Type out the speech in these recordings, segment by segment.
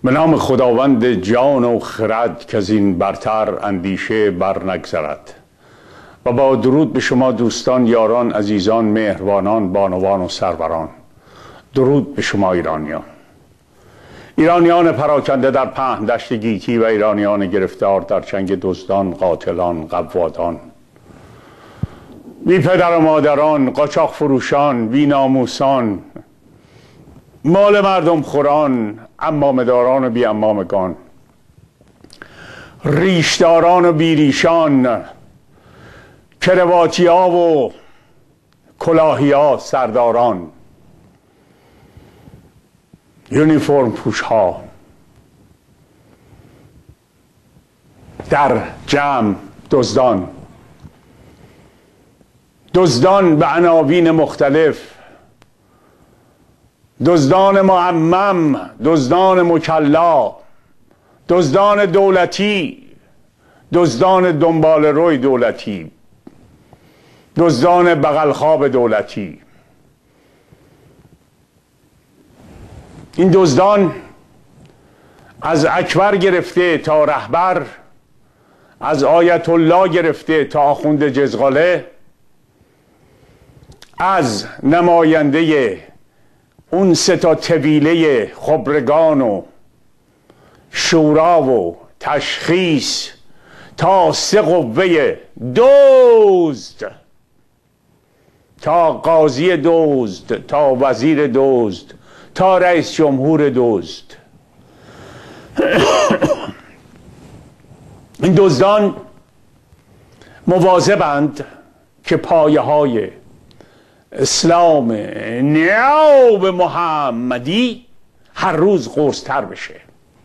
به نام خداوند جان و خرد که از این برتر اندیشه بر نگذرد. و با درود به شما دوستان، یاران، عزیزان، مهربانان، بانوان و سروران. درود به شما ایرانیان پراکنده در پهن دشت گیتی و ایرانیان گرفتار در چنگ دزدان، قاتلان، قوادان، بی پدر و مادران، قاچاق فروشان، بی ناموسان، مال مردم خوران، عمامه‌داران و بی عمامگان، ریشداران و بی ریشان، کرواتیا و کلاهیا سرداران، یونیفرم پوشها، در جمع دزدان، دزدان به عناوین مختلف، دزدان معمم، دزدان مکلا، دزدان دولتی، دزدان دنبال روی دولتی، دزدان بغلخواب دولتی. این دزدان از اکبر گرفته تا رهبر، از آیت الله گرفته تا آخوند جزغاله، از نماینده اون سه تا طویله خبرگان و شورا و تشخیص تا سه قوه دزد، تا قاضی دزد، تا وزیر دزد، تا رئیس جمهور دزد. این دزدان مواظبند که پایه های اسلام نیاب محمدی هر روز قرص‌تر بشه.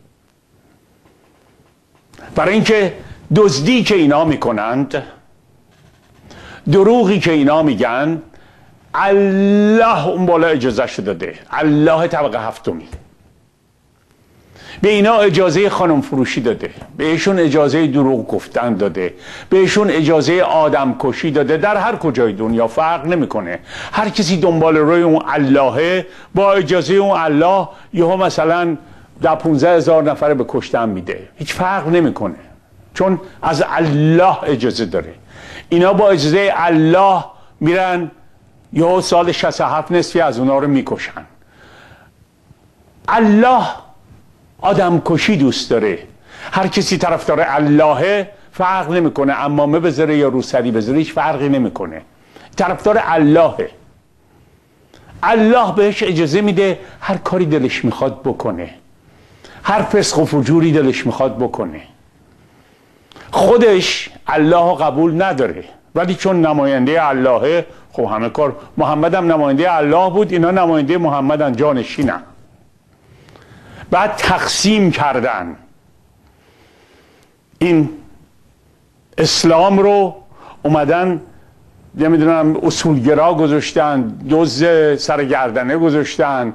برای اینکه دزدی که اینا میکنند، دروغی که اینا میگن، الله اون بالا اجازه داده، الله طبقه هفتمی به اینا اجازه خانم فروشی داده، بهشون اجازه دروغ گفتن داده، بهشون اجازه آدم کشی داده. در هر کجای دنیا فرق نمیکنه، هر کسی دنبال روی اون اللهه، با اجازه اون الله یهو مثلا 15,000 نفر به کشتن میده، هیچ فرق نمیکنه، چون از الله اجازه داره. اینا با اجازه الله میرن یهو سال 67 نصفی از اونا رو میکشن. الله آدم کشی دوست داره. هر کسی طرفدار اللهه فرق نمیکنه، عمامه بذاره یا روسری بذاره هیچ فرقی نمیکنه، طرفدار اللهه. الله بهش اجازه میده هر کاری دلش میخواد بکنه، هر فسق و فجوری دلش میخواد بکنه. خودش الله قبول نداره، ولی چون نماینده اللهه، خب همه کار. محمد هم نماینده الله بود، اینا نماینده محمدن، جانشینن. بعد تقسیم کردن این اسلام رو، اومدن نمیدونم اصولگرا گذاشتن، دزد سرگردنه گذاشتن،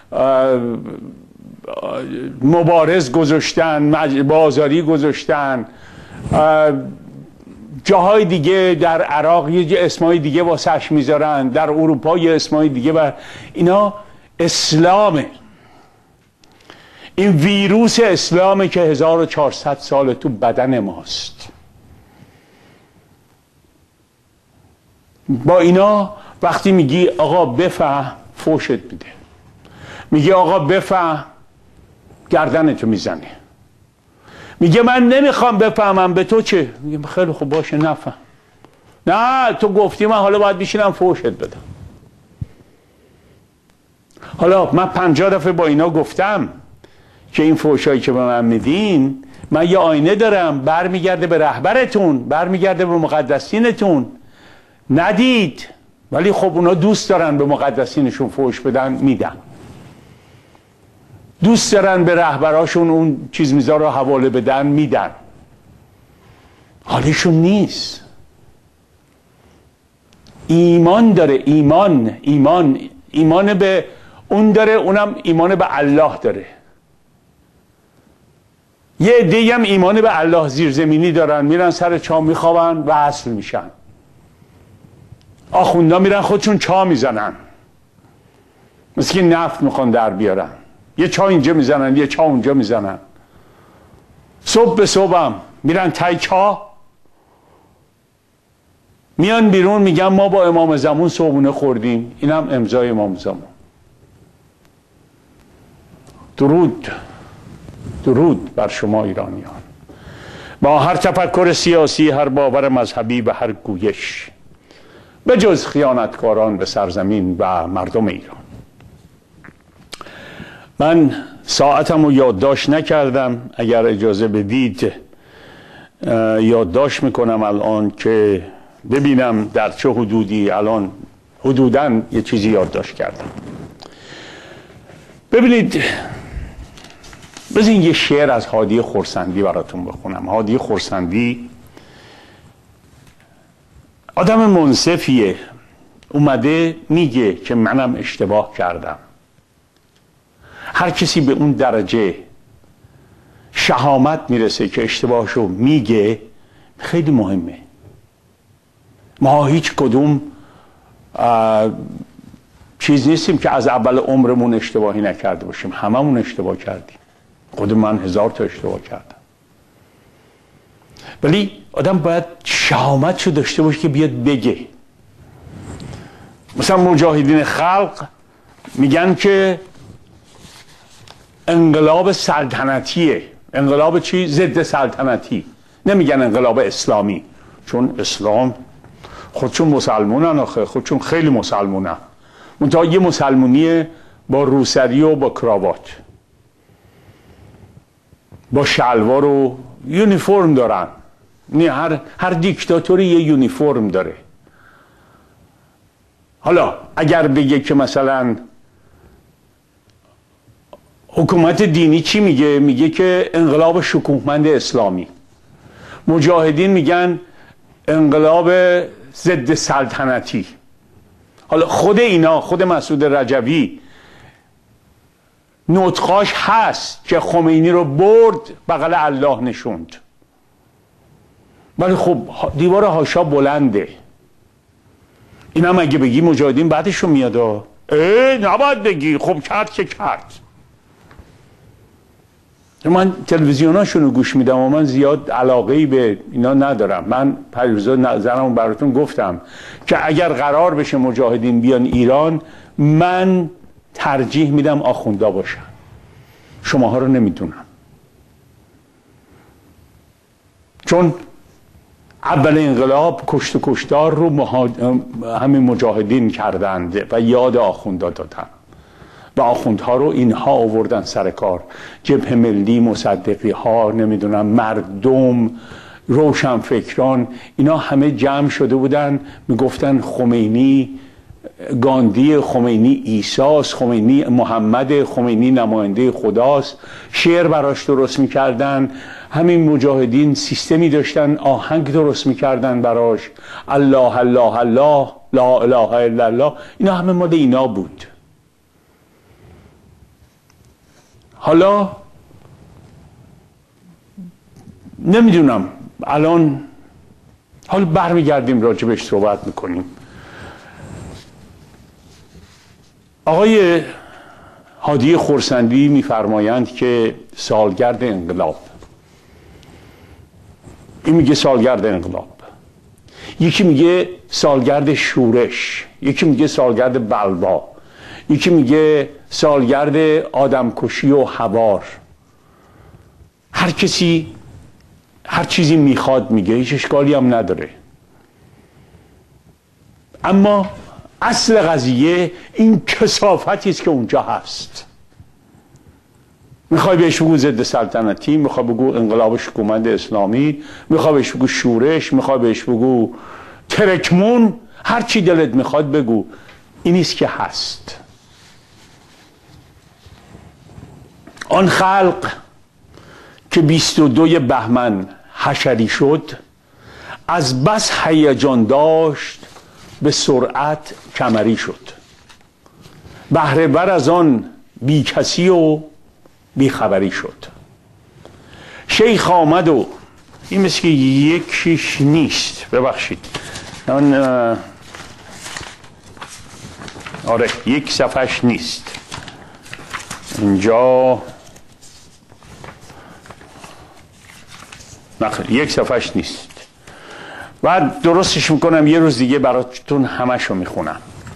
مبارز گذاشتن، بازاری گذاشتن، جاهای دیگه در عراق یه اسمای دیگه واسش میذارن، در اروپا یه اسمای دیگه. و اینا اسلامه، این ویروس اسلامه که 1400 سال تو بدن ماست. با اینا وقتی میگی آقا بفهم، فوشت میده. میگی آقا بفهم، گردنتو میزنه. میگه من نمیخوام بفهمم، به تو چه؟ میگه خیلی خوب باشه نفهم. نه تو گفتی، من حالا باید بشینم فوشت بدم. حالا من 50 دفعه با اینا گفتم که این فوشایی که به من میدین، من یه آینه دارم برمیگرده به رهبرتون، برمیگرده به مقدسینتون. ندید، ولی خب اونا دوست دارن به مقدسینشون فوش بدن، میدن. دوست دارن به رهبراشون اون چیز میزا رو حواله بدن، میدن. حالیشون نیست. ایمان داره، ایمان به اون داره، اونم ایمان به الله داره. یه عده‌ای هم ایمان به الله زیرزمینی دارن، میرن سر چاه میخوابن و وصل میشن. آخوندا میرن خودشون چاه میزنن، مثل که نفت میخوان در بیارن. یه چا اینجا میزنن یه چا اونجا میزنن. صبح به صبحم میرن تای چا، میان بیرون میگن ما با امام زمان صبحونه خوردیم. اینم امضای امام زمان. درود بر شما ایرانیان، با هر تفکر سیاسی، هر باور مذهبی و هر گویش، به جز خیانتکاران به سرزمین و مردم ایران. من ساعتم رو یادداشت نکردم، اگر اجازه بدید یادداشت میکنم الان که ببینم در چه حدودی الان حدوداً یه چیزی یادداشت کردم. ببینید، بذارین یه شعر از هادی خرسندی براتون بخونم. هادی خرسندی آدم منصفیه، اومده میگه که منم اشتباه کردم. هر کسی به اون درجه شهامت میرسه که اشتباهشو میگه، خیلی مهمه. ما هیچ کدوم چیز نیستیم که از اول عمرمون اشتباهی نکرده باشیم، هممون اشتباه کردیم. خود من 1000 تا اشتباه کردم، ولی آدم باید شهامتشو داشته باشه که بیاد بگه. مثلا مجاهدین خلق میگن که انقلاب سلطنتیه. انقلاب چی؟ ضد سلطنتی. نمیگن انقلاب اسلامی، چون اسلام خودشون مسلمونن، آخه خودشون خیلی مسلمونن، منتها یه مسلمونی با روسری و با کراوات، با شلوار و یونیفرم دارن. هر دیکتاتوری یه یونیفرم داره. حالا اگر بگه که مثلا حکومت دینی چی میگه؟ میگه که انقلاب شکوهمند اسلامی. مجاهدین میگن انقلاب ضد سلطنتی. حالا خود اینا، خود مسعود رجوی نطقاش هست که خمینی رو برد بغل الله نشوند، ولی خب دیوار حاشا بلنده. اینم اگه بگی مجاهدین بعدشو میاد. نباید بگی، خب کرد که کرد. من تلویزیوناشون رو گوش میدم و من زیاد علاقه‌ای به اینا ندارم. من پریروزا نظرمو براتون گفتم که اگر قرار بشه مجاهدین بیان ایران، من ترجیح میدم آخوندا باشن. شماها رو نمیدونم، چون اول انقلاب کشت و کشتار رو همین مجاهدین کردند و یاد آخوندا دادن و آخوندها رو اینها آوردن سر کار. جبهه ملی، مصدقی ها، نمیدونم مردم، روشنفکران، اینا همه جمع شده بودن میگفتن خمینی گاندی، خمینی عیساست، خمینی محمد، خمینی نماینده خداست. شعر براش درست میکردن. همین مجاهدین سیستمی داشتن، آهنگ درست میکردن براش، الله الله الله، لا اله الا الله. اینا همه مال اینا بود. حالا نمیدونم الان، حالا برمیگردیم راجبش صحبت میکنیم. آقای هادی خرسندی میفرمایند که سالگرد انقلاب، این میگه سالگرد انقلاب، یکی میگه سالگرد شورش، یکی میگه سالگرد بلوا، یکی میگه سالگرد آدمکشی و هوار. هر کسی هر چیزی میخواد میگه، هیچ اشکالی هم نداره. اما اصل قضیه این کثافتی است که اونجا هست. میخوای بهش بگو ضد سلطنتی، میخوای بگو انقلاب شکوهمند اسلامی، میخوای بهش بگو شورش، میخوای بهش بگو ترکمون، هر چی دلت میخواد بگو، اینیست که هست. آن خلق که 22 بهمن حشری شد، از بس هیجان داشت به سرعت کمری شد. بهره ور از آن بی کسی و بی خبری شد. شیخ آمد و این مثل که یکیش نیست، ببخشید آره یک صفحش نیست، اینجا یک صفحش نیست و درستش میکنم یه روز دیگه براتون همشو میخونم.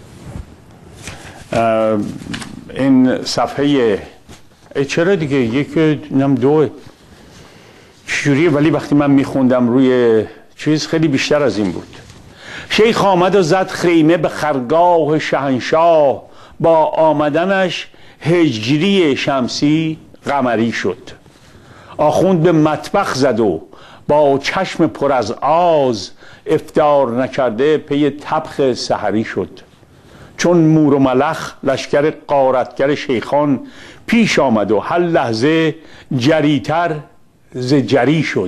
این صفحه چرا دیگه یک نم دو چجوریه، ولی وقتی من میخوندم روی چیز خیلی بیشتر از این بود. شیخ آمد و زد خیمه به خرگاه شهنشاه، با آمدنش هجری شمسی قمری شد. آخوند به مطبخ زد و با چشم پر از آز، افطار نکرده پی طبخ سحری شد. چون مور و ملخ لشکر غارتگر شیخان پیش آمد و هر لحظه جریتر ز جری شد.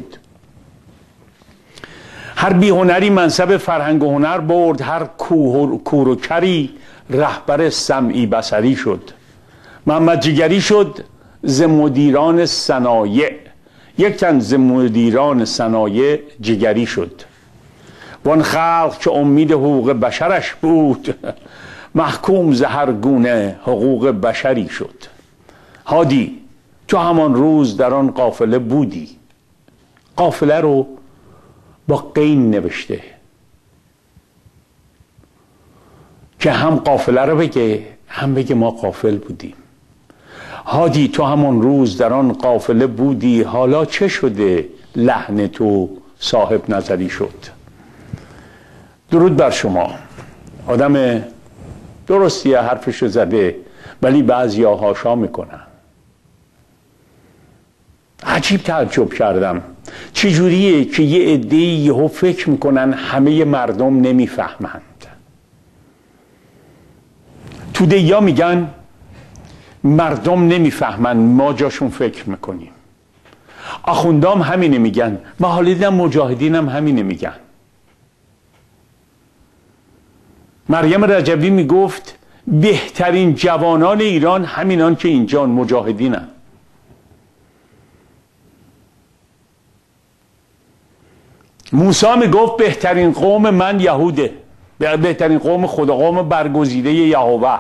هر بیهنری منصب فرهنگ و هنر برد، هر کور و کری رهبر سمعی بصری شد. محمد جگری شد ز مدیران صنایع، یک تن ز مدیران صنایع جگری شد. وان خلق که امید حقوق بشرش بود، محکوم ز هر گونه حقوق بشری شد. هادی تو همان روز در آن قافله بودی. قافله رو با قین نوشته که هم قافله رو بگه هم بگه ما قافل بودیم. هادی تو همان روز در آن قافله بودی، حالا چه شده لحن تو صاحب نظری شد. درود بر شما. آدم درستیه، حرفشو زده، ولی بعضیا هاشا میکنن. عجیب تعجب کردم چجوریه که یه عده‌ای یهو فکر میکنن همه مردم نمیفهمند. توده‌یا میگن مردم نمیفهمند، ما جاشون فکر میکنیم. آخوندام همینه میگن، ما حالا دیدم مجاهدینم همینه میگن. مریم رجبی میگفت بهترین جوانان ایران همینان که اینجان مجاهدینن. موسی میگفت بهترین قوم من یهوده، بهترین قوم خدا، قوم برگزیده یهوه.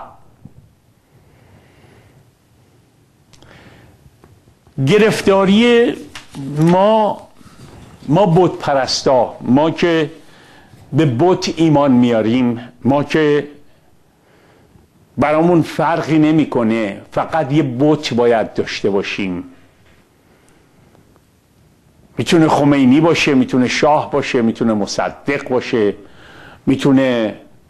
گرفتاری ما بت پرستا، ما که به بت ایمان میاریم، ما که برامون فرقی نمیکنه، فقط یه بت باید داشته باشیم. میتونه خمینی باشه، میتونه شاه باشه، میتونه مصدق باشه، میتونه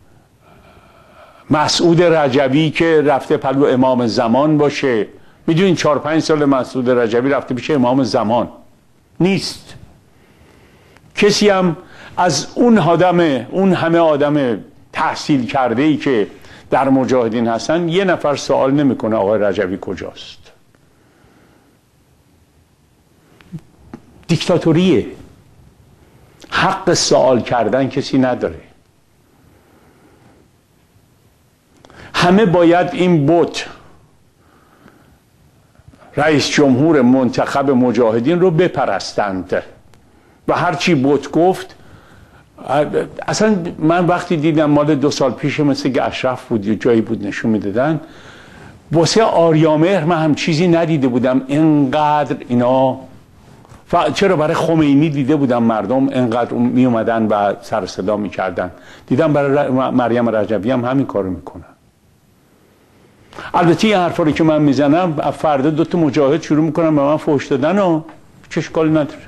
مسعود رجبی که رفته پلو امام زمان باشه. میدونین 4-5 سال مسعود رجبی رفته پیش امام زمان نیست. کسی هم از اون همه آدم تحصیل کرده ای که در مجاهدین هستن یه نفر سوال نمیکنه آقای رجبی کجاست. دیکتاتوریه. حق سوال کردن کسی نداره. همه باید این بت رئیس جمهور منتخب مجاهدین رو بپرستند و هرچی بت گفت. اصلا من وقتی دیدم مال 2 سال پیش مثل که اشرف بود یا جایی بود نشون میدادن، واسه آریامهر من هم چیزی ندیده بودم اینقدر اینا. چرا برای خمینی دیده بودم مردم اینقدر می اومدن و سر صدا میکردن، دیدم برای مریم رجبی هم همین کارو میکنن. البته این حرفا رو که من میزنم فردا 2 تا مجاهد شروع میکنن به من فحش دادن و چه اشکالی نداره،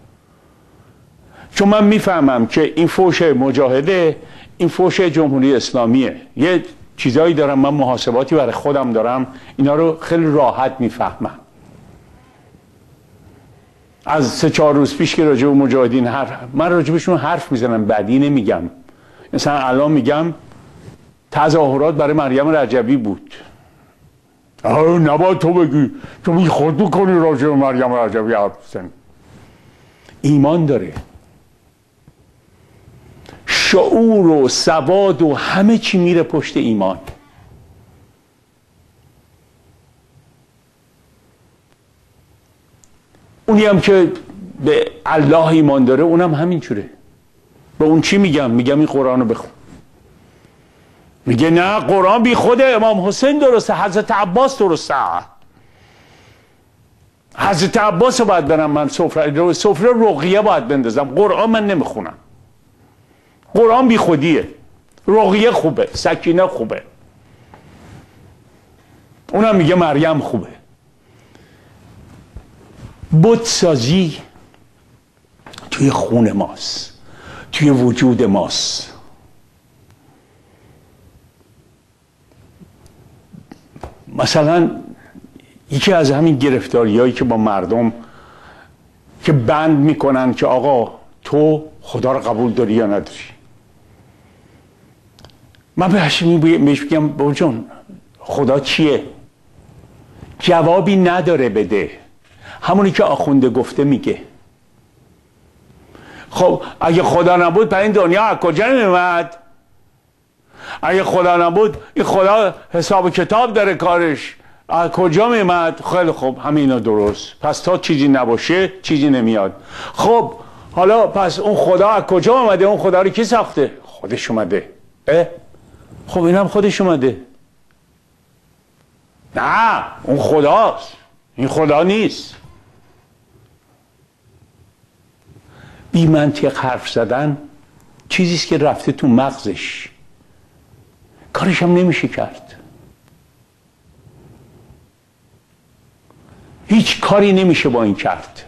چون من میفهمم که این فحش مجاهده، این فحش جمهوری اسلامیه. یه چیزایی دارم، من محاسباتی برای خودم دارم، اینا رو خیلی راحت میفهمم. از 3-4 روز پیش که راجع به مجاهدین من راجبشون حرف میزنم، بدی نمیگم. مثلا الان میگم تظاهرات برای مریم رجبی بود. نباید تو بگی، تو بی خود میکنی راجع به مریم رجبی حرف بزنی. ایمان داره، شعور و سواد و همه چی میره پشت ایمان. اونی هم که به الله ایمان داره اونم همینجوره. به اون چی میگم این قرآن رو بخون. میگه نه قرآن بی خود امام حسین درسته، حضرت عباس درسته. حضرت عباس رو باید برم من سفره رقیه باید بندازم. قرآن من نمیخونم. قرآن بی خودیه. رقیه خوبه، سکینه خوبه، اونم میگه مریم خوبه. بت سازی توی خون ماست، توی وجود ماست. مثلا یکی از همین گرفتاریایی که با مردم که بند میکنن که آقا تو خدا رو قبول داری یا نداری. من بهش میگم بابا جون خدا چیه؟ جوابی نداره بده، همونی که آخونده گفته میگه. خب اگه خدا نبود پر این دنیا از کجا میومد؟ اگه خدا نبود این خدا حساب کتاب داره کارش، از کجا میومد؟ خیلی خوب همینا درست. پس تا چیزی نباشه چیزی نمیاد. خب حالا پس اون خدا از کجا اومده؟ اون خدا رو کی ساخته؟ خودش اومده. خب اینم خودش اومده. نه اون خداست، این خدا نیست. بی منطق حرف زدن چیزیست که رفته تو مغزش، کارش هم نمیشه کرد. هیچ کاری نمیشه با این کرد.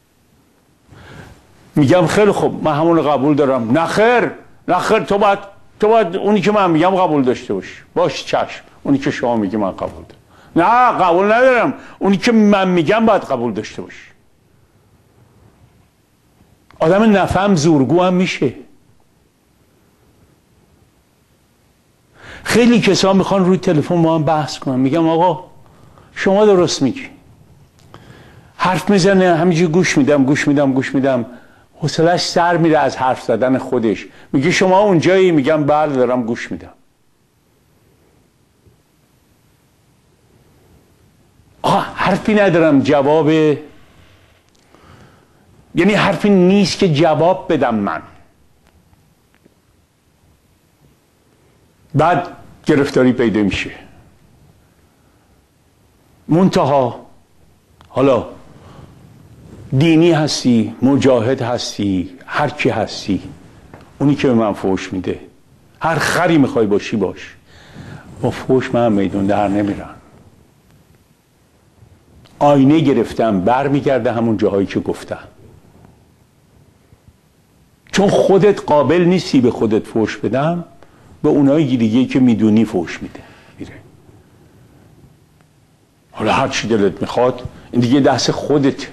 میگم خیلی خوب من همون رو قبول دارم. نخیر نخیر، تو باید اونی که من میگم قبول داشته باشی. باش چشم، اونی که شما میگی من قبول دارم. نه قبول ندارم، اونی که من میگم باید قبول داشته باشی. آدم نفهم زورگو هم میشه. خیلی کسا میخوان روی تلفن با هم بحث کنن. میگم آقا شما درست میگی، حرف میزنه همینجوری گوش میدم حوصله‌اش سر میره از حرف زدن خودش. میگه شما اونجایی؟ میگم بله دارم گوش میدم. حرفی ندارم جواب، یعنی حرفی نیست که جواب بدم من. بعد گرفتاری پیدا میشه. منتها حالا دینی هستی، مجاهد هستی، هر کی هستی، اونی که به من فحش میده، هر خری میخوای باشی باش، با فحش من میدون در نمیرن. آینه گرفتم برمیگرده همون جاهایی که گفتم. چون خودت قابل نیستی به خودت فحش بدم، به اونایی دیگه که میدونی فحش میده میره. حالا هر چی دلت میخواد، این دیگه دست خودت.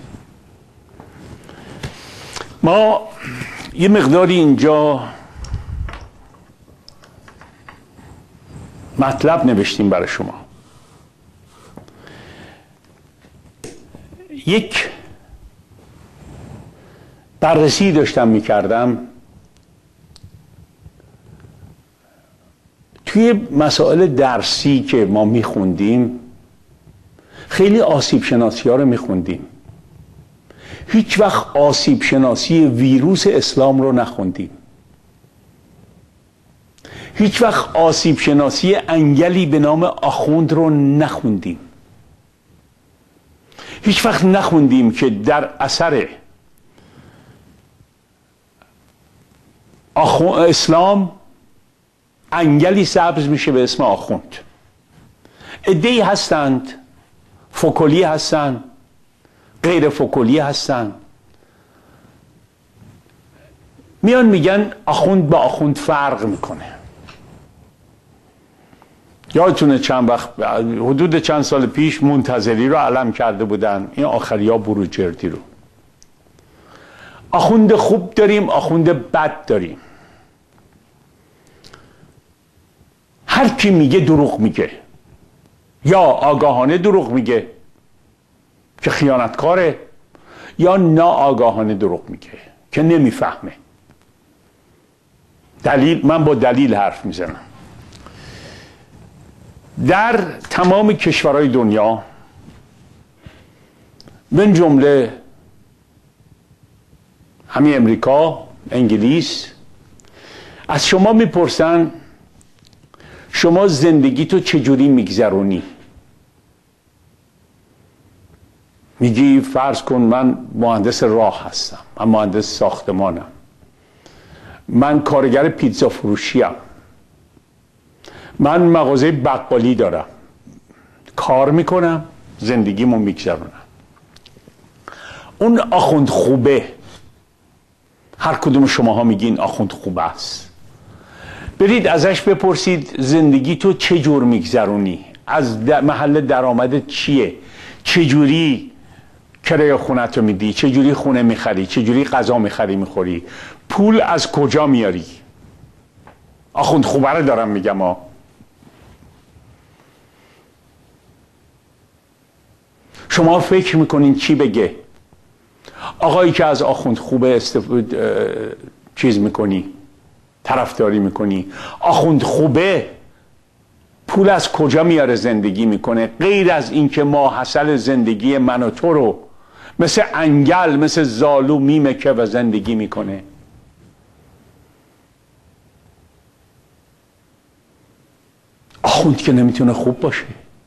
ما یه مقداری اینجا مطلب نوشتیم برای شما. یک بررسی داشتم میکردم توی مسائل درسی که ما میخوندیم. خیلی آسیب شناسی ها رو میخوندیم، هیچ وقت آسیب شناسی ویروس اسلام رو نخوندیم. هیچ وقت آسیب شناسی انگلی به نام آخوند رو نخوندیم. هیچ وقت نخوندیم که در اثر اسلام انگلی سبز میشه به اسم آخوند. عده‌ای هستند فکلی هستند، غیر فکلی هستند، میان میگن آخوند با آخوند فرق میکنه. یادتونه چند وقت حدود چند سال پیش منتظری رو علم کرده بودن، این آخریا بروجردی رو. آخوند خوب داریم، آخوند بد داریم. هر کی میگه دروغ میگه، یا آگاهانه دروغ میگه که خیانتکاره، یا ناآگاهانه دروغ میگه که نمیفهمه. دلیل، من با دلیل حرف میزنم. در تمام کشورهای دنیا من جمله همین امریکا، انگلیس، از شما میپرسن شما زندگی تو چجوری میگذرونی؟ میگی فرض کن من مهندس راه هستم، من مهندس ساختمانم، من کارگر پیتزا فروشیم، من مغازه بقالی دارم، کار میکنم، زندگیمو میگذرونم. اون آخوند خوبه، هر کدوم شماها میگین آخوند خوبه است، برید ازش بپرسید زندگی تو چه جور میگذرونی، از محل درآمدت چیه، چه جوری کرایه خونت رو میدی، چه جوری خونه میخری، چه جوری غذا میخری میخوری، پول از کجا میاری. آخوند خوبه رو دارم میگم ها. شما فکر میکنین چی بگه آقایی که از آخوند خوبه چیز میکنی، طرفداری میکنی؟ آخوند خوبه پول از کجا میاره زندگی میکنه، غیر از اینکه ماحصل زندگی من و تو رو مثل انگل، مثل زالو میمکه و زندگی میکنه. آخوند که نمیتونه خوب باشه.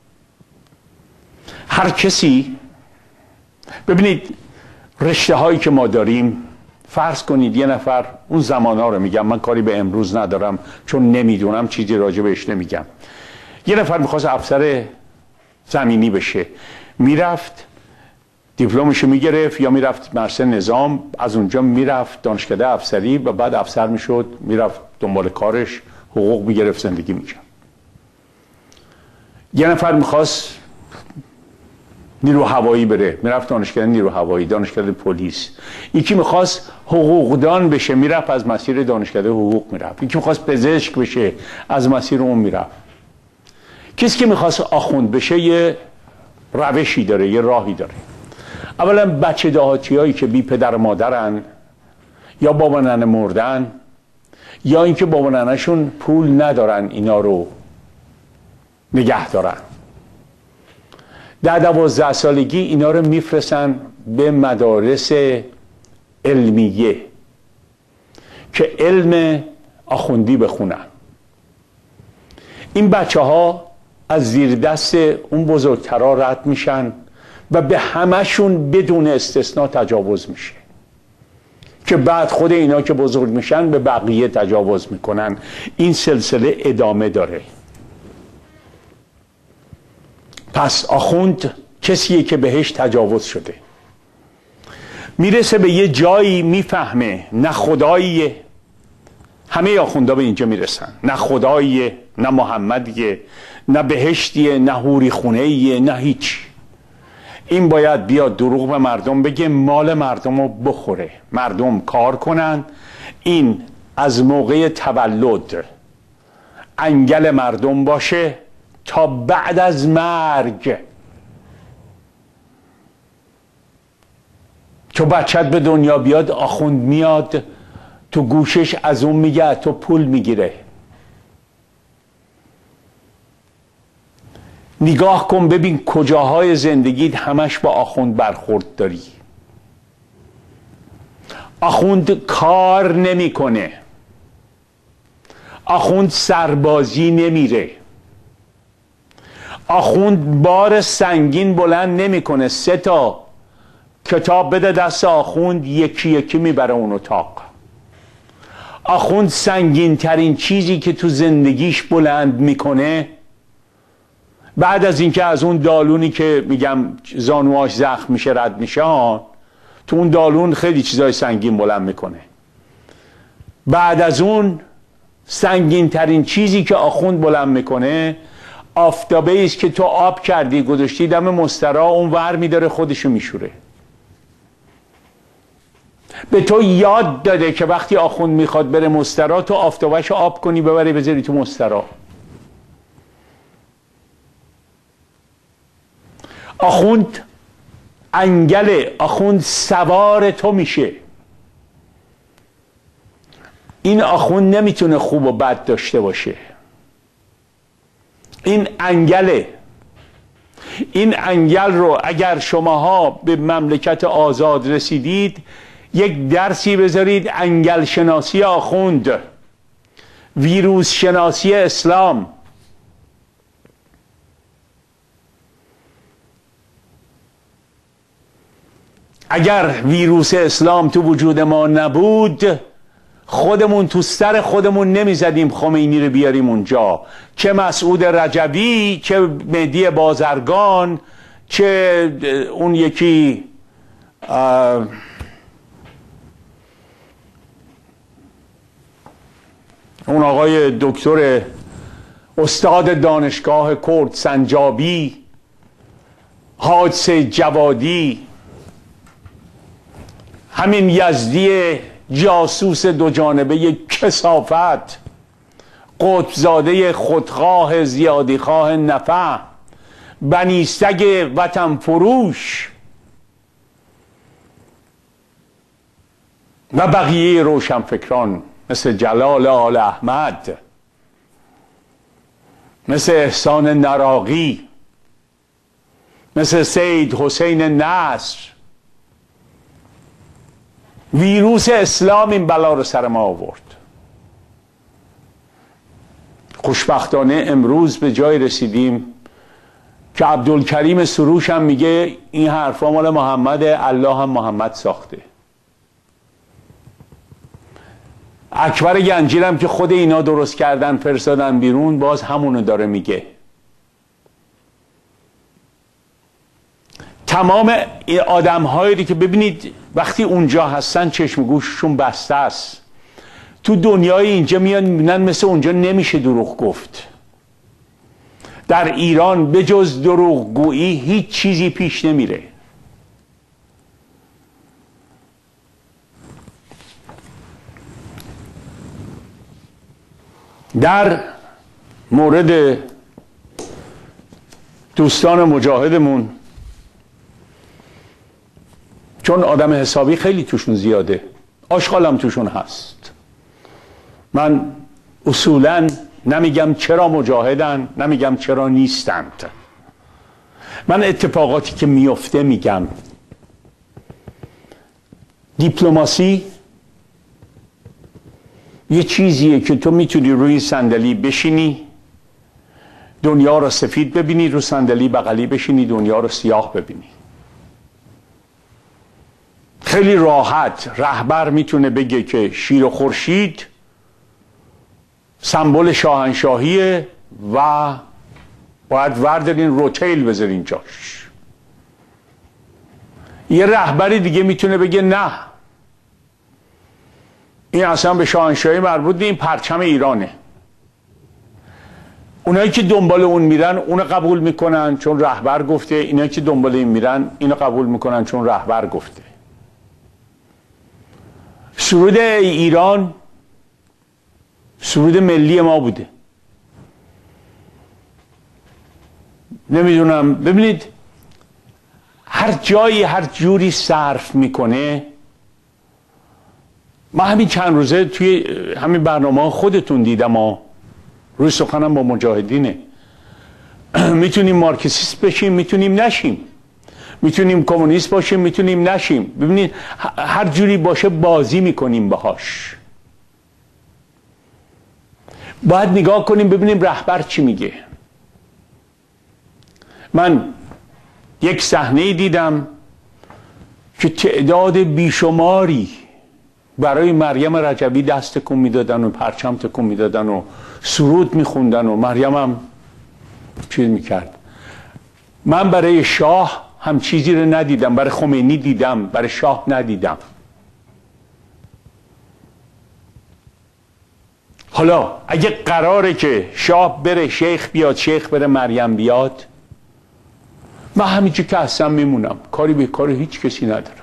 هر کسی، ببینید رشته هایی که ما داریم، فرض کنید یه نفر، اون زمان ها رو میگم، من کاری به امروز ندارم چون نمیدونم، چیزی راجع بهش نمیگم. یه نفر میخواست افسر زمینی بشه، میرفت دیپلمشو میگرفت یا میرفت مرسه نظام، از اونجا میرفت دانشکده افسری و بعد افسر میشد، میرفت دنبال کارش، حقوق میگرفت، زندگی میکرد. یه نفر میخواست نیرو هوایی بره، میرفت دانشکده نیرو هوایی، دانشکده پلیس. یکی میخواست حقوقدان بشه، میرفت از مسیر دانشکده حقوق میرفت. یکی میخواست پزشک بشه، از مسیر اون میرفت. کسی که میخواست آخوند بشه یه روشی داره، یه راهی داره. اولا بچه دهاتی هایی که بی پدر و مادرن، یا بابا ننه مردن، یا اینکه بابا ننهشون پول ندارن اینا رو نگه دارن، 10-12 سالگی اینا رو میفرستن به مدارس علمیه که علم آخوندی بخونن. این بچه ها از زیر دست اون بزرگترها رد میشن و به همشون بدون استثناء تجاوز میشه که بعد خود اینا که بزرگ میشن به بقیه تجاوز میکنن. این سلسله ادامه داره. پس آخوند کسیه که بهش تجاوز شده، میرسه به یه جایی میفهمه نه خداییه. همه آخوندا به اینجا میرسن، نه خداییه، نه محمدیه، نه بهشتیه، نه حوری خونهیه، نه هیچ. این باید بیاد دروغ به مردم بگه، مال مردم رو بخوره، مردم کار کنن. این از موقع تولد انگل مردم باشه تا بعد از مرگ. تو بچت به دنیا بیاد، آخوند میاد تو گوشش از اون میگه تو پول میگیره. نگاه کن ببین کجاهای زندگیت همش با آخوند برخورد داری. آخوند کار نمیکنه، آخوند سربازی نمیره، آخوند بار سنگین بلند نمیکنه. 3 تا کتاب بده دست آخوند، یکی یکی میبره اون اتاق. آخوند سنگین ترین چیزی که تو زندگیش بلند میکنه، بعد از اینکه از اون دالونی که میگم زانواش زخم میشه رد میشه، تو اون دالون خیلی چیزای سنگین بلند میکنه. بعد از اون سنگین ترین چیزی که آخوند بلند میکنه آفتابه است که تو آب کردی گذاشتی دم مسترا، اون ور میداره خودشو میشوره. به تو یاد داده که وقتی آخوند میخواد بره مسترا، تو آفتابهش آب کنی ببری بذاری تو مسترا. آخوند انگل، آخوند سوار تو میشه. این آخوند نمیتونه خوب و بد داشته باشه، این انگله. این انگل رو اگر شماها به مملکت آزاد رسیدید، یک درسی بذارید انگل شناسی آخوند، ویروس شناسی اسلام. اگر ویروس اسلام تو وجود ما نبود، خودمون تو سر خودمون نمیزدیم خمینی رو بیاریم اونجا، چه مسعود رجبی، چه مهدی بازرگان، چه اون یکی اون آقای دکتر استاد دانشگاه کرد سنجابی، حاج سید جوادی، همین یزدی جاسوس دو جانبه کثافت، قطبزاده خودخواه زیادیخواه نفع، بنی سگ وطن فروش و بقیه روشنفکران مثل جلال آل احمد، مثل احسان نراقی، مثل سید حسین نصر. ویروس اسلام این بلا رو سر ما آورد. خوشبختانه امروز به جای رسیدیم که عبدالکریم سروش هم میگه این حرفا مال محمد، الله هم محمد ساخته. اکبر گنجی هم که خود اینا درست کردن فرستادن بیرون، باز همونو داره میگه. تمام آدم هایی که ببینید وقتی اونجا هستن چشم گوششون بسته است، تو دنیای اینجا میان میبینن مثل اونجا نمیشه دروغ گفت. در ایران به جز دروغگویی هیچ چیزی پیش نمیره. در مورد دوستان مجاهدمون، چون آدم حسابی خیلی توشون زیاده، آشغالم توشون هست، من اصولا نمیگم چرا مجاهدن، نمیگم چرا نیستند، من اتفاقاتی که میفته میگم. دیپلماسی یه چیزیه که تو میتونی روی صندلی بشینی دنیا رو سفید ببینی، رو صندلی بغلی بشینی دنیا رو سیاه ببینی. خیلی راحت رهبر میتونه بگه که شیر و خورشید سمبل شاهنشاهیه و باید وردارین روتیل بذارین جاش. یه رهبری دیگه میتونه بگه نه، این اصلا به شاهنشاهی مربوط نیست، این پرچم ایرانه. اونایی که دنبال اون میرن اونو قبول میکنن چون رهبر گفته، اینایی که دنبال این میرن اینو قبول میکنن چون رهبر گفته. سرود ایران سرود ملی ما بوده. نمیدونم، ببینید هر جایی هر جوری صرف میکنه. من همین چند روزه توی همین برنامه خودتون دیدم روی سخنم با مجاهدینه. میتونیم مارکسیست بشیم، میتونیم نشیم، میتونیم کمونیست باشیم، میتونیم نشیم. ببینید هر جوری باشه بازی میکنیم باهاش. باید نگاه کنیم ببینیم رهبر چی میگه. من یک صحنه دیدم که تعداد بیشماری برای مریم رجبی دست تکون میدادن و پرچم تکون میدادن و سرود میخوندن و مریم هم چیز میکرد. من برای شاه هم چیزی رو ندیدم، برای خمینی دیدم، برای شاه ندیدم. حالا اگه قراره که شاه بره شیخ بیاد، شیخ بره مریم بیاد، من همینجا که هستم میمونم، کاری به کار هیچ کسی ندارم.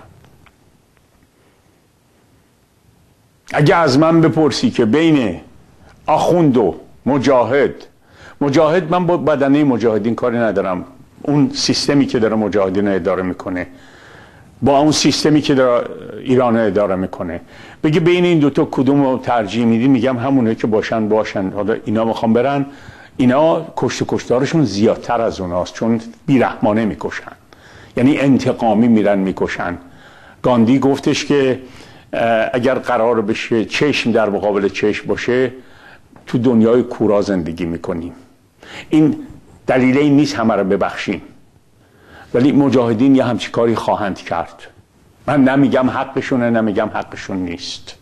اگه از من بپرسی که بین آخوند و مجاهد، من با بدنه مجاهدین کاری ندارم، اون سیستمی که داره مجاهدین اداره میکنه با اون سیستمی که داره ایران اداره میکنه، بگه بین این دوتا کدوم رو ترجیح میدی، میگم همونه که باشن. حالا اینا میخوام برن، اینا کشت و کشتارشون زیادتر از اوناست، چون بیرحمانه میکشن، یعنی انتقامی میرن میکشن. گاندی گفتش که اگر قرار بشه چشم در مقابل چشم باشه، تو دنیای کورا زندگی میکنیم. این دلیل این نیست همه رو ببخشیم، ولی مجاهدین یه همچی کاری خواهند کرد. من نمیگم حقشونه، نمیگم حقشون نیست.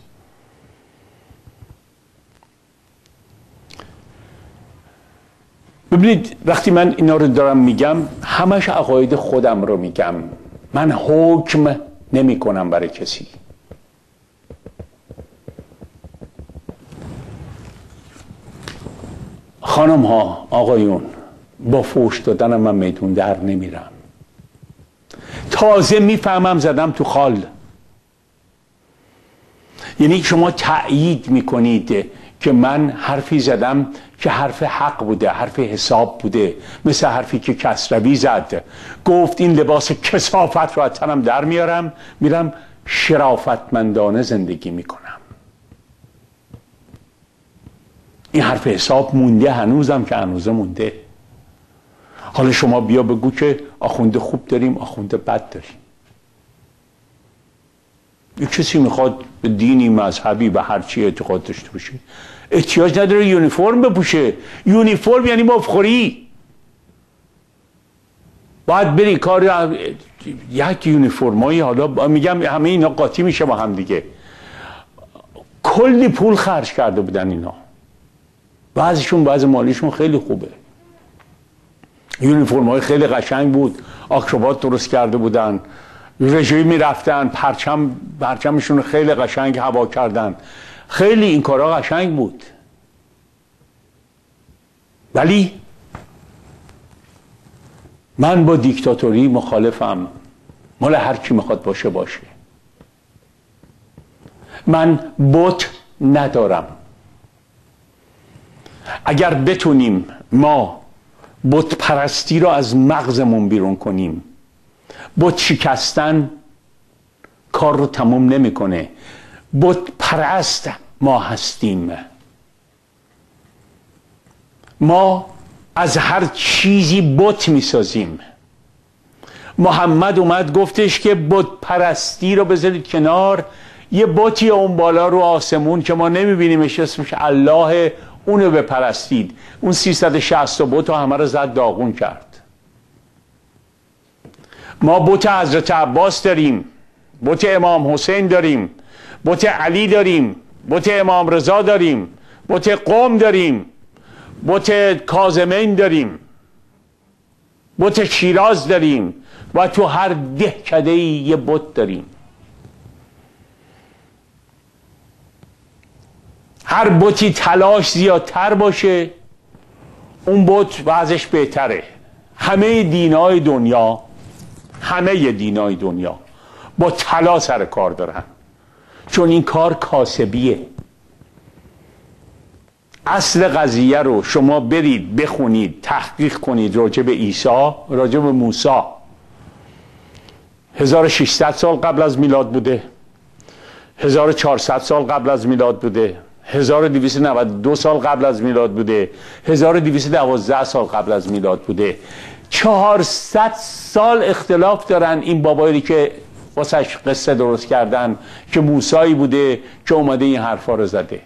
ببینید وقتی من اینا رو دارم میگم همش عقاید خودم رو میگم، من حکم نمی کنم برای کسی. خانم ها، آقایون، با فوش دادن من میدون در نمیرم. تازه میفهمم زدم تو خال. یعنی شما تأیید میکنید که من حرفی زدم که حرف حق بوده، حرف حساب بوده، مثل حرفی که کسروی زد، گفت این لباس کثافت رو از تنم در میارم، میرم شرافتمندانه زندگی میکنم. این حرف حساب مونده، هنوزم که هنوزه مونده. حالا شما بیا بگو که آخونده خوب داریم، آخونده بد داریم. یه کسی میخواد به دینی، مذهبی و هر چی اعتقاد داشته باشه، احتیاج نداره یونیفرم بپوشه. یونیفرم یعنی مفخوری. باید بری کار یک یونیفرمایی، حالا میگم همه اینا قاطی میشه با هم دیگه. کلی پول خرج کرده بودن اینا، بعضیشون بعضی مالیشون خیلی خوبه. یونیفرمای خیلی قشنگ بود، آکروبات درست کرده بودن، رژوی میرفتن، پرچمشون خیلی قشنگ هوا کردن، خیلی این کارا قشنگ بود. ولی من با دیکتاتوری مخالفم. مال هر کی میخواد باشه باشه. من بت ندارم. اگر بتونیم ما بت پرستی رو از مغزمون بیرون کنیم، بت شکستن کار رو تموم نمیکنه. بت پرست ما هستیم. ما از هر چیزی بت میسازیم. محمد اومد گفتش که بت پرستی رو بذارید کنار، یه بتی اون بالا رو آسمون که ما نمیبینیمش اسمش الله، اونو بپرستید. اون 360 بت همه رو زد داغون کرد. ما بت حضرت عباس داریم، بت امام حسین داریم، بت علی داریم، بت امام رضا داریم، بت قم داریم، بت کاظمین داریم، بت شیراز داریم و تو هر دهکده‌ای یه بت داریم. هر بتی تلاش زیادتر باشه اون بت وضعش بهتره. همه دینای دنیا با طلا سر کار دارن، چون این کار کاسبیه. اصل قضیه رو شما برید بخونید، تحقیق کنید راجع به عیسی، راجع به موسی. 1600 سال قبل از میلاد بوده، 1400 سال قبل از میلاد بوده، 1292 سال قبل از میلاد بوده، 1212 سال قبل از میلاد بوده. 400 سال اختلاف دارن این بابایی که واسش قصه درست کردن که موسایی بوده که اومده این حرفا رو زده.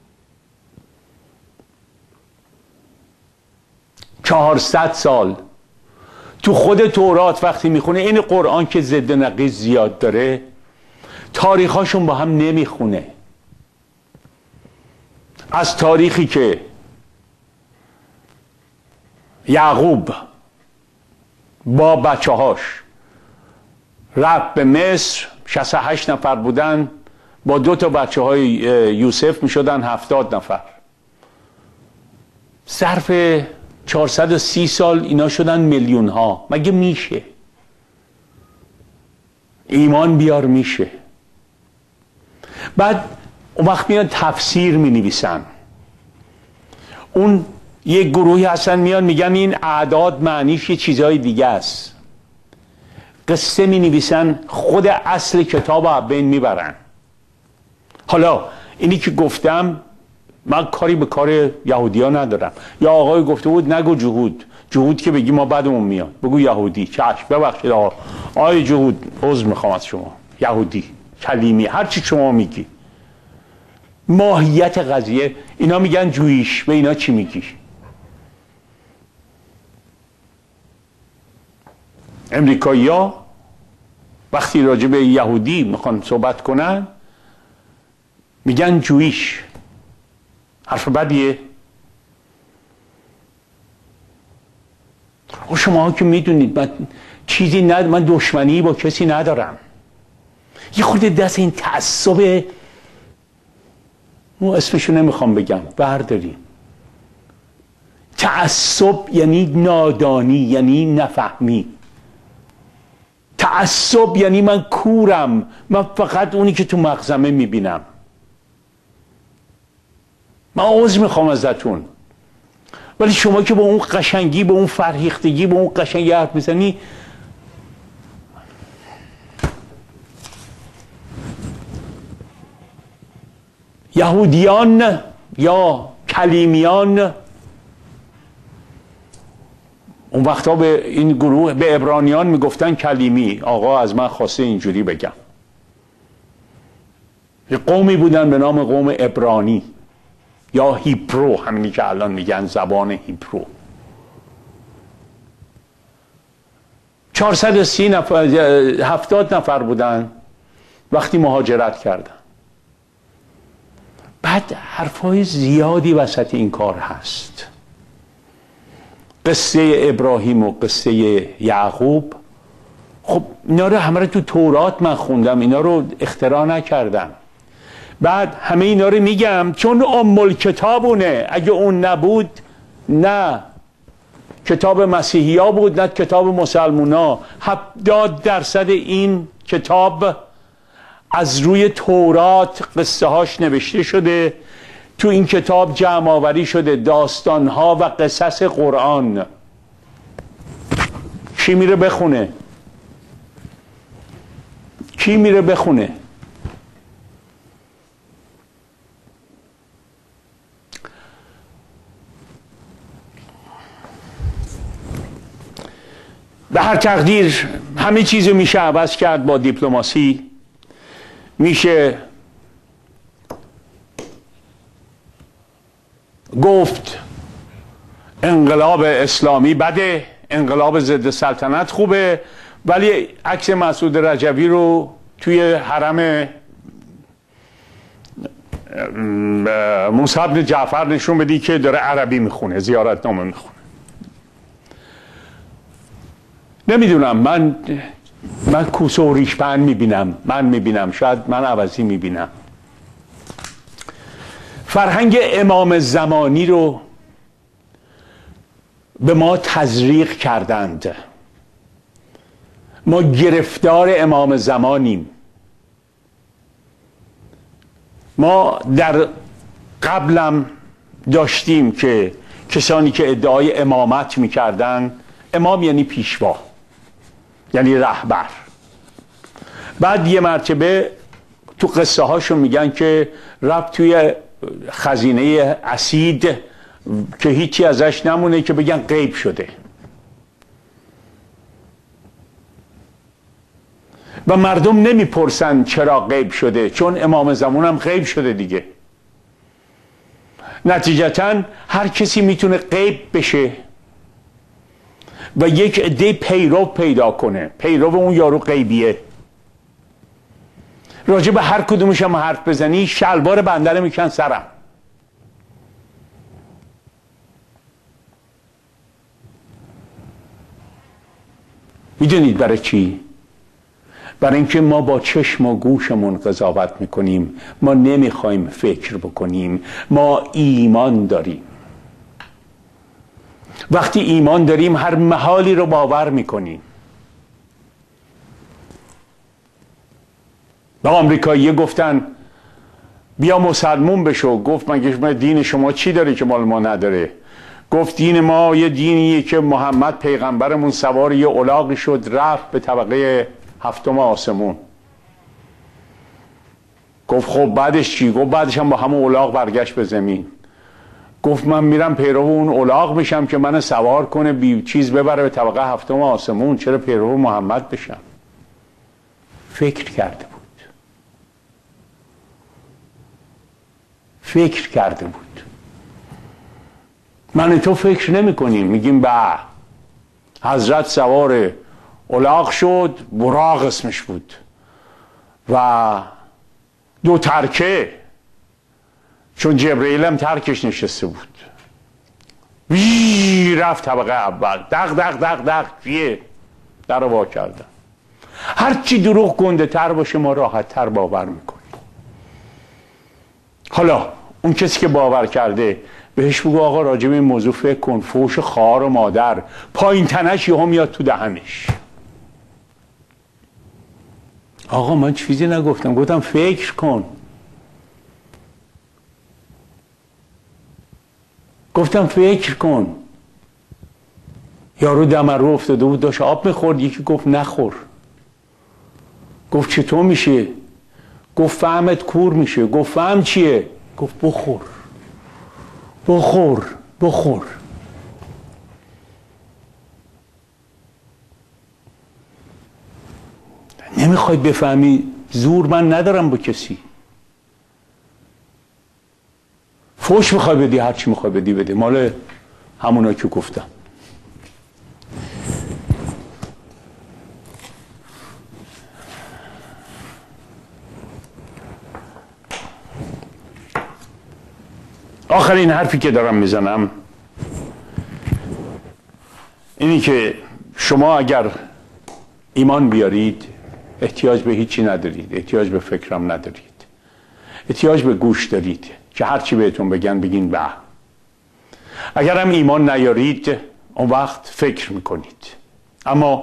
400 سال. تو خود تورات وقتی میخونه، این قرآن که ضد نقیض زیاد داره، تاریخاشون با هم نمیخونه. از تاریخی که یعقوب با بچه هاش رفت به مصر، 68 نفر بودن، با 2 تا بچه های یوسف می شدن 70 نفر. ظرف 430 سال اینا شدن میلیون ها. مگه میشه؟ ایمان بیار میشه. بعد اون وقت میان تفسیر می نویسن. اون یک گروهی هستن میان میگن این اعداد معنیش یه چیزای دیگه است. قصه می نویسن، خود اصل کتاب رو بین میبرن. حالا اینی که گفتم، من کاری به کار یهودی ها ندارم. یا آقای گفته بود نگو جهود که بگی ما بعدمون میاد، بگو یهودی. چشم، ببخشید آقای جهود، عذر میخوام از شما، یهودی، کلیمی، هر چی شما میگی. ماهیت قضیه، اینا میگن جویش، به اینا چی میگی؟ امریکایی ها وقتی راجع به یهودی میخوان صحبت کنن میگن جویش. حرف بدیه؟ و شما که میدونید من دشمنی با کسی ندارم. یه خورده دست این تعصب اسمشو نمیخوام بگم برداریم. تعصب یعنی نادانی، یعنی نفهمی. تعصب یعنی من کورم، من فقط اونی که تو مغزمه میبینم. من عذر میخوام ازتون، ولی شما که با اون قشنگی، با اون فرهیختگی، با اون قشنگی حرف میزنی، یهودیان یا کلیمیان اون وقتا به این گروه، به عبرانیان میگفتن کلیمی. آقا از من خواسته اینجوری بگم. یه قومی بودن به نام قوم عبرانی یا هیپرو، همینی که الان میگن زبان هیپرو. 430 نفر، 70 نفر بودن وقتی مهاجرت کردن. بعد حرفای زیادی وسط این کار هست. قصه ابراهیم و قصه یعقوب، خب اینا رو همه رو تو تورات من خوندم، اینا رو اختراع نکردم. بعد همه اینا رو میگم چون ام الکتابونه. اگه اون نبود، نه کتاب مسیحیا بود نه کتاب مسلمونا. 70% این کتاب از روی تورات قصه هاش نوشته شده، تو این کتاب جمع آوری شده داستان ها و قصص قرآن. کی میره بخونه؟ کی میره بخونه؟ به هر تقدیر همه چیزو میشه عوض کرد با دیپلماسی. میشه گفت انقلاب اسلامی بده، انقلاب ضد سلطنت خوبه، ولی عکس مسعود رجوی رو توی حرم موسی بن جعفر نشون بدی که داره عربی میخونه، زیارتنامه میخونه. نمیدونم، من کوسه و ریشپند میبینم، شاید من عوضی میبینم. فرهنگ امام زمانی رو به ما تزریق کردند. ما گرفتار امام زمانیم. ما در قبلم داشتیم که کسانی که ادعای امامت میکردن، امام یعنی پیشوا، یعنی رهبر. بعد یه مرتبه تو قصه هاشون میگن که رفت توی خزینه اسید که هیچی ازش نمونه که بگن غیب شده. و مردم نمیپرسن چرا غیب شده، چون امام زمان هم غیب شده دیگه. نتیجتا هر کسی میتونه غیب بشه و یک عده پیرو پیدا کنه، پیرو اون یارو غیبیه. راجع به هر کدومش هم حرف بزنی شلوار بنده میکن سرم. میدونید برای چی؟ برای اینکه ما با چشم و گوشمون قضاوت میکنیم. ما نمیخوایم فکر بکنیم. ما ایمان داریم. وقتی ایمان داریم هر محالی رو باور میکنیم. به آمریکایی گفتن بیا مسلمون بشو. گفت مگه دین شما چی داره که مال ما نداره؟ گفت دین ما یه دینیه که محمد پیغمبرمون سوار یه الاغی شد رفت به طبقه 7 آسمون. گفت خب بعدش چی؟ گفت بعدش هم با همون الاغ برگشت به زمین. گفت من میرم پیرو اون الاغ میشم که من سوار کنه بی چیز ببره به طبقه 7 آسمون، چرا پیرو محمد بشم؟ فکر کرده بود. فکر کرده بود. من تو فکر نمی کنیم، میگیم به حضرت سوار الاغ شد، براق اسمش بود و 2 ترکه، چون جبرئیل هم ترکش نشسته بود، رفت طبقه اول، دق دق دق دق در رو وا کردن. هرچی دروغ گنده تر باشه ما راحت تر باور میکنیم. حالا اون کسی که باور کرده بهش بگو آقا راجع به این موضوع فکر کن، فوش خواهر و مادر پایین تنش یهو میاد تو دهنش. آقا من چیزی نگفتم، گفتم فکر کن. گفتم فکر کن. یارو دمرو افتاده بود داشت آب میخورد، یکی گفت نخور. گفت چطور میشه؟ گفت فهمت کور میشه. گفت فهم چیه؟ گفت بخور بخور بخور. نمیخوای بفهمی؟ زور من ندارم با کسی. فوش میخوای بدی، هرچی میخوای بدی بده، مال همونا که گفتم. آخرین حرفی که دارم میزنم اینی که شما اگر ایمان بیارید احتیاج به هیچی ندارید، احتیاج به فکرم ندارید، احتیاج به گوش دارید که هرچی بهتون بگن بگین به. اگر هم ایمان نیارید اون وقت فکر میکنید. اما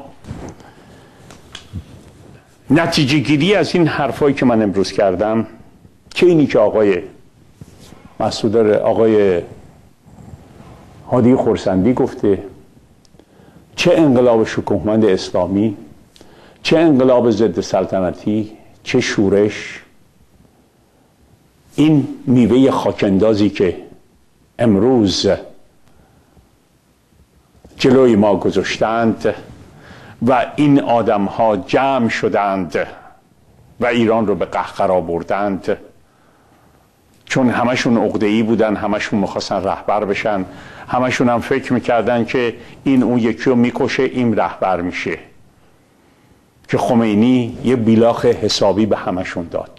نتیجه گیری از این حرفایی که من امروز کردم که اینی که آقای هادی خرسندی گفته، چه انقلاب شکوهمند اسلامی، چه انقلاب ضد سلطنتی، چه شورش، این میوه خاکندازی که امروز جلوی ما گذاشتند و این آدم ها جمع شدند و ایران رو به قهقرا بردند، چون همشون عقده‌ای بودن، همشون میخواستن رهبر بشن، همشون هم فکر میکردن که این اون یکی رو میکشه این رهبر میشه، که خمینی یه بیلاخ حسابی به همشون داد.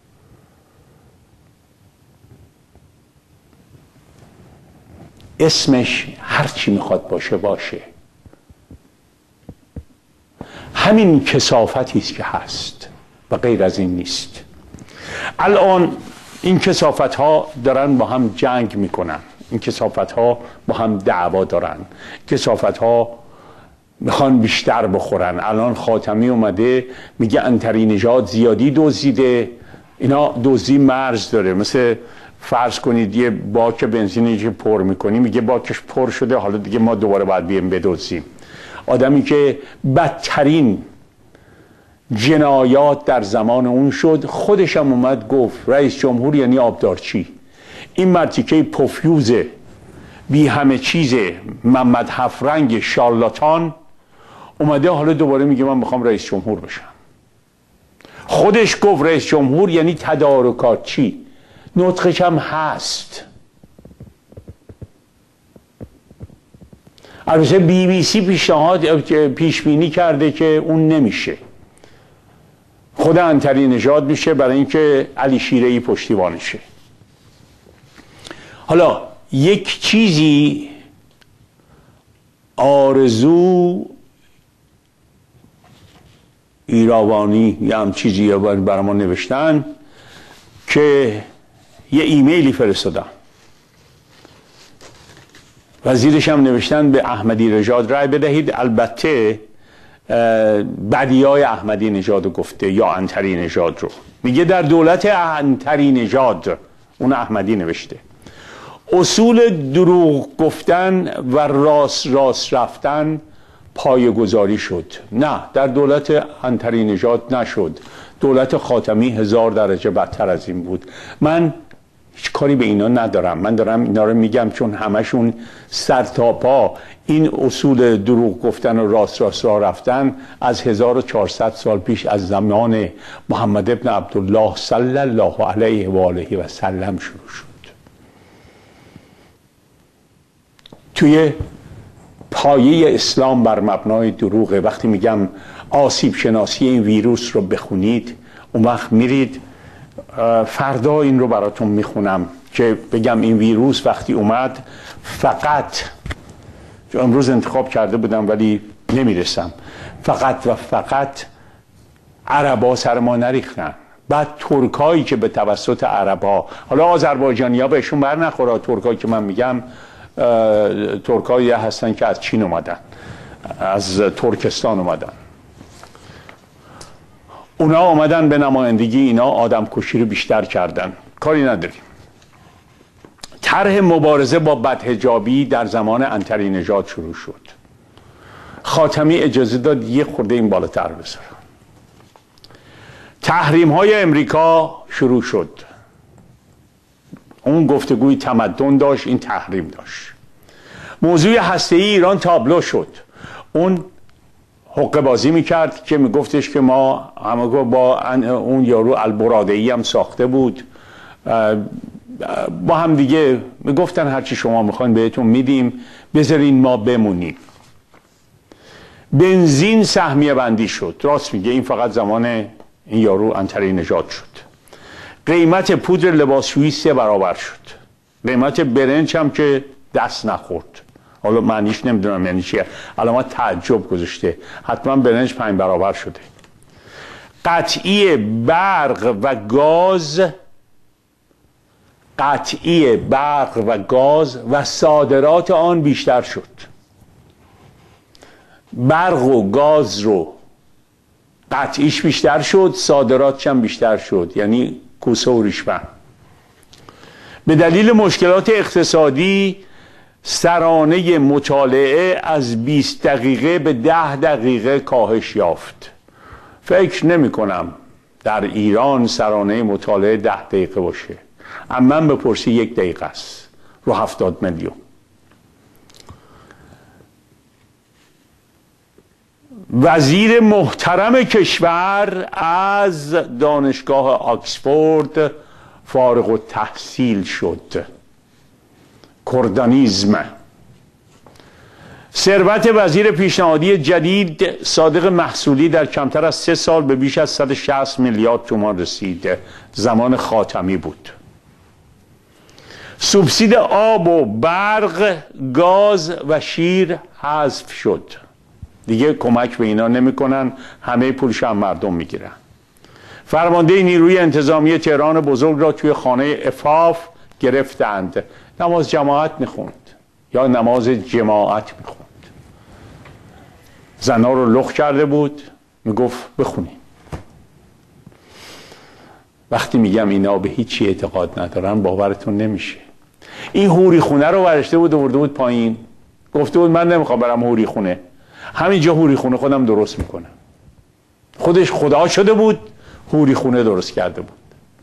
اسمش هرچی میخواد باشه باشه، همین کثافتی است که هست و غیر از این نیست. الان این کثافت ها دارن با هم جنگ میکنن، این کثافت ها با هم دعوا دارن، کثافت ها میخوان بیشتر بخورن. الان خاتمی اومده میگه انتری نژاد زیادی دزدیده. اینا دزدی مرز داره، مثل فرض کنید یه باک بنزینی که پر میکنی، میگه باکش پر شده حالا دیگه ما دوباره باید بیم بدزدیم. آدمی که بدترین جنایات در زمان اون شد، خودش هم اومد گفت رئیس جمهور یعنی آبدارچی. این مرتیکه پوفیوزه بی همه چیزه محمد هفرنگ شارلاتان اومده حالا دوباره میگه من میخوام رئیس جمهور بشم. خودش گفت رئیس جمهور یعنی تدارکاتچی، نطقش هم هست. البته BBC پیش بینی کرده که اون نمیشه، خود انتری نژاد میشه، برای اینکه علی شیره‌ای پشتیبانشه. حالا یک چیزی آرزو ایراوانی یا هم چیزی برای ما نوشتن که یه ایمیلی فرستادن، وزیرش هم نوشتن به احمدی نژاد رای بدهید. البته بدیای احمدی نژاد رو گفته یا انتری نژاد رو، میگه در دولت انتری نژاد، اون احمدی نوشته، اصول دروغ گفتن و راست رفتن پایه‌گذاری شد. نه، در دولت انتری نژاد نشد، دولت خاتمی 1000 درجه بدتر از این بود. من هیچ کاری به اینا ندارم، من دارم اینا رو میگم چون همشون سر تا پا این اصول دروغ گفتن و راست راه رفتن از 1400 سال پیش از زمان محمد ابن عبدالله صلی الله علیه و آله و سلم شروع شد. توی پایه اسلام بر مبنای دروغه. وقتی میگم آسیب شناسی این ویروس رو بخونید، اون وقت میرید فردا این رو براتون میخونم که بگم این ویروس وقتی اومد فقط، امروز انتخاب کرده بودم ولی نمیرسم، فقط و فقط عربا سر ما نریختن. بعد ترکایی که به توسط عربا، حالا آذربایجانی‌ها بهشون بر نخوره، ترکایی که من میگم ترکایی هستن که از چین اومدن، از ترکستان اومدن، اونا آمدن به نمایندگی اینا آدم کشی رو بیشتر کردن. کاری نداریم. طرح مبارزه با بدحجابی در زمان عنتری نژاد شروع شد. خاتمی اجازه داد یه خورده این بالاتر بذاره. تحریم های امریکا شروع شد. اون گفتگوی تمدن داشت، این تحریم داشت. موضوع هسته‌ای ایران تابلو شد. اون حقه بازی میکرد که میگفتش که ما همه با اون یارو البرادعی هم ساخته بود، با هم دیگه میگفتن هرچی شما میخواین بهتون میدیم، بذارین ما بمونیم. بنزین سهمیه بندی شد. راست میگه، این فقط زمان این یارو عنتری نژاد شد. قیمت پودر لباسشویی 3 برابر شد. قیمت برنج هم که دست نخورد. حالا معنیش نمیدونم یعنی چیه، علامت تعجب گذاشته. حتما برنج 5 برابر شده. قطعی برق و گاز و صادرات آن بیشتر شد. برق و گاز رو قطعیش بیشتر شد، صادراتش هم بیشتر شد، یعنی کوسه و ریشمن. به دلیل مشکلات اقتصادی سرانه مطالعه از 20 دقیقه به 10 دقیقه کاهش یافت. فکر نمی کنم در ایران سرانه مطالعه 10 دقیقه باشه. اما من بپرسی 1 دقیقه است رو 70 میلیون. وزیر محترم کشور از دانشگاه آکسفورد فارغ التحصیل شد. کردانیزم. ثروت وزیر پیشنهادی جدید صادق محصولی در کمتر از 3 سال به بیش از 160 میلیارد تومان رسید. زمان خاتمی بود. سوبسید آب و برق، گاز و شیر حذف شد. دیگه کمک به اینا نمیکنن، همه پولش هم مردم میگیرن. فرمانده نیروی انتظامی تهران بزرگ را توی خانه عفاف گرفتند. نماز جماعت میخوند یا نماز جماعت میخوند. زنا رو لخ کرده بود، میگفت بخونین. وقتی میگم اینا به هیچی اعتقاد ندارن باورتون نمیشه. این حوری خونه رو ورشته بود آورده بود پایین، گفته بود من نمیخوام برم حوری خونه، همینجا حوری خونه خودم درست میکنم. خودش خدا شده بود، حوری خونه درست کرده بود.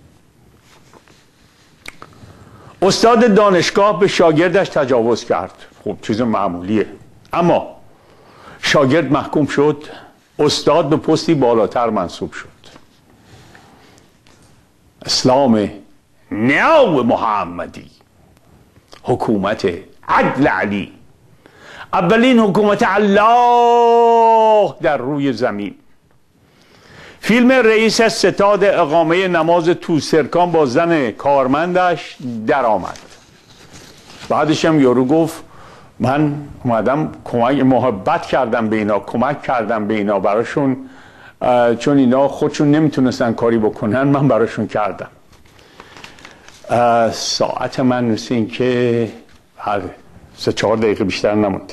استاد دانشگاه به شاگردش تجاوز کرد. خب چیز معمولیه. اما شاگرد محکوم شد، استاد به پستی بالاتر منصوب شد. اسلام نو محمدی، حکومت عدل علی، اولین حکومت الله در روی زمین. فیلم رئیس ستاد اقامه نماز توسرکان با زن کارمندش در آمد. بعدش هم یارو گفت من اومدم محبت کردم به اینا، کمک کردم به اینا براشون، چون اینا خودشون نمیتونستن کاری بکنن، من براشون کردم. ساعت من مثل این که 3-4 دقیقه بیشتر نمونده.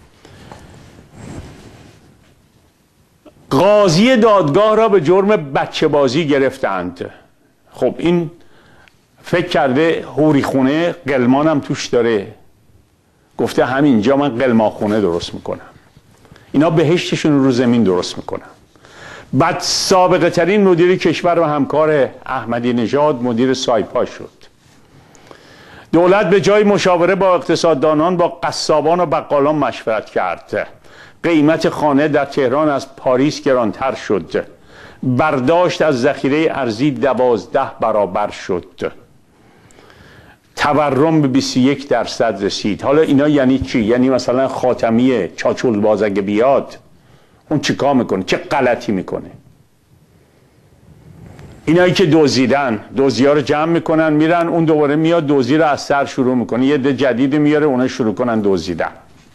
قاضی دادگاه را به جرم بچه بازی گرفتند. خب این فکر کرده حوری خونه قلمانم توش داره، گفته همینجا من قلمان خونه درست میکنم. اینا بهشتشون رو زمین درست میکنن. بعد سابقه ترین مدیر کشور و همکار احمدی نژاد مدیر سایپا شد. دولت به جای مشاوره با اقتصاددانان با قصابان و بقالان مشورت کرد. قیمت خانه در تهران از پاریس گرانتر شد. برداشت از ذخیره ارزی 12 برابر شد. تورم به 21% رسید. حالا اینا یعنی چی؟ یعنی مثلا خاتمی چاچول باز اگه بیاد اون چیکار میکنه؟ چه غلطی میکنه؟ اینایی که دزدیدن، دزدی‌ها رو جمع میکنن میرن، اون دوباره میاد دزدی رو از سر شروع میکنه، یه عده جدید میاره، اونا شروع کنن دزدیدن.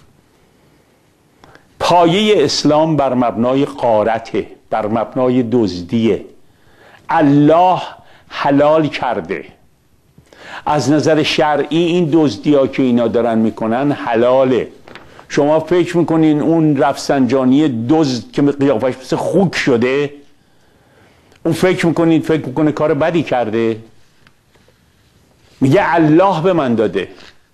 پایه اسلام بر مبنای غارته، بر مبنای دزدیه. الله حلال کرده. از نظر شرعی این دزدی‌ها که اینا دارن میکنن حلاله. شما فکر میکنین اون رفسنجانی دزد که قیافش مثل خوک شده، اون فکر میکنه کار بدی کرده؟ میگه الله به من داده.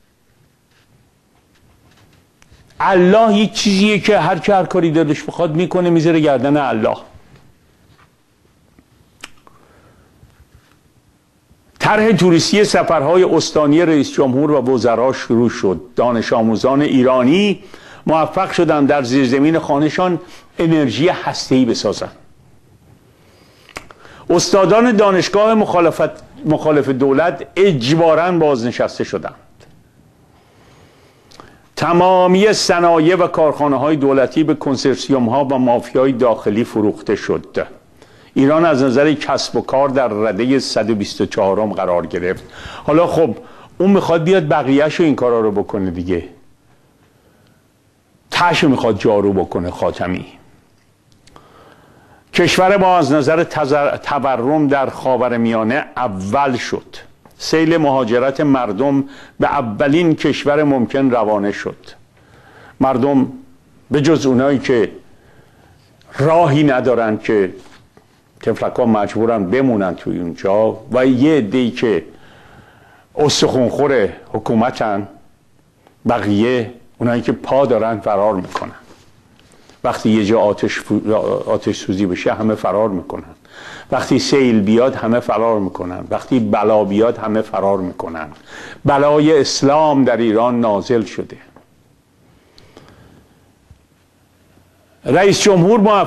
الله یک چیزیه که هر کاری دلش بخواد میکنه، میذاره گردن الله. طرح توریستی سفرهای استانی رئیس جمهور و وزرا شروع شد. دانش آموزان ایرانی موفق شدند در زیرزمین خانه‌شان انرژی هسته‌ای بسازند. استادان دانشگاه مخالف دولت اجباراً بازنشسته شدند. تمامی صنایع و کارخانه‌های دولتی به کنسرسیوم‌ها و مافیای داخلی فروخته شد. ایران از نظر کسب و کار در رده 124م قرار گرفت. حالا خب اون میخواد بیاد بقیه‌شو این کارا رو بکنه دیگه. تاشو میخواد جارو بکنه خاتمی. کشور ما از نظر تورم در خاورمیانه اول شد. سیل مهاجرت مردم به اولین کشور ممکن روانه شد. مردم به جز اونایی که راهی ندارن که تفلکا مجبورن بمونن توی اونجا و یه عده‌ای که استخونخور حکومتن، بقیه اونایی که پا دارن فرار میکنن. وقتی یه جا آتش سوزی بشه همه فرار میکنن. وقتی سیل بیاد همه فرار میکنن. وقتی بلا بیاد همه فرار میکنن. بلای اسلام در ایران نازل شده. رئیس جمهور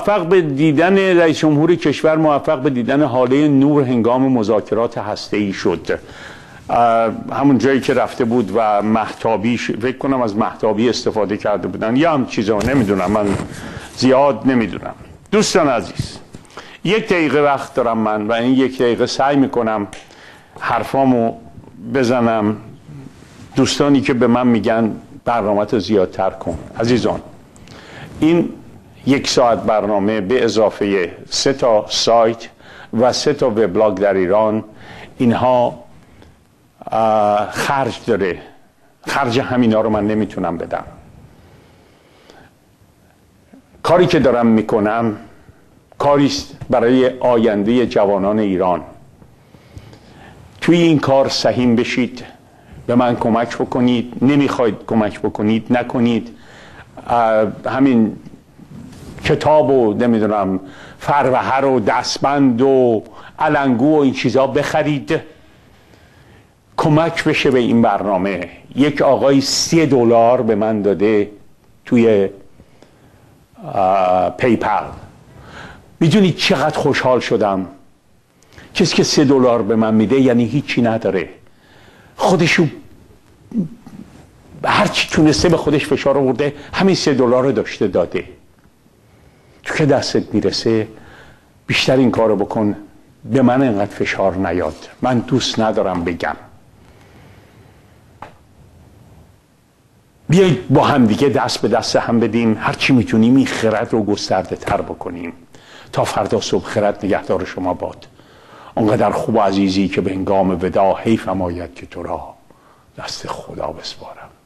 کشور موفق به دیدن حاله نور هنگام مذاکرات هسته‌ای شد. همون جایی که رفته بود و مهتابی، فکر کنم از مهتابی استفاده کرده بودن یا هم چیزا، نمیدونم، من زیاد نمیدونم. دوستان عزیز، 1 دقیقه وقت دارم من و این 1 دقیقه سعی میکنم حرفامو بزنم. دوستانی که به من میگن برنامه‌تو زیادتر کن، عزیزان، این 1 ساعت برنامه به اضافه 3 تا سایت و 3 تا وبلاگ در ایران، اینها خرج داره. خرج همینا رو من نمیتونم بدم. کاری که دارم میکنم کاریست برای آینده جوانان ایران. توی این کار سهیم بشید، به من کمک بکنید. نمیخواید کمک بکنید نکنید. همین کتاب و نمیدونم فروهر و دستبند و علنگو و این چیزا بخرید، کمک بشه به این برنامه. یک آقای $30 به من داده توی پیپل. میدونید چقدر خوشحال شدم؟ کسی که $3 به من میده یعنی هیچی نداره. خودشو هرچی تونسته به خودش فشار آورده، همین $3 رو داشته داده. تو که دستت میرسه بیشتر این کارو بکن، به من اینقدر فشار نیاد. من دوست ندارم بگم. بیایید با هم دیگه دست به دست هم بدیم، هرچی میتونیم این خرد رو گسترده تر بکنیم. تا فردا صبح خرد نگهدار شما باد. اونقدر خوب و عزیزی که به هنگام وداع حیفم آید که تو را دست خدا بسپارم.